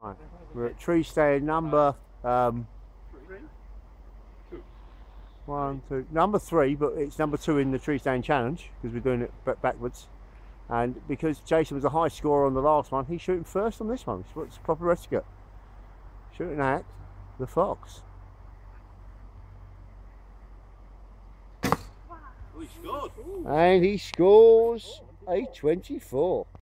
Right. We're at Treestand number number 3, but it's number 2 in the Treestand challenge because we're doing it backwards. And because Jason was a high scorer on the last one, he's shooting first on this one. It's proper etiquette. Shooting at the fox. Oh, he scored. And he scores a 24.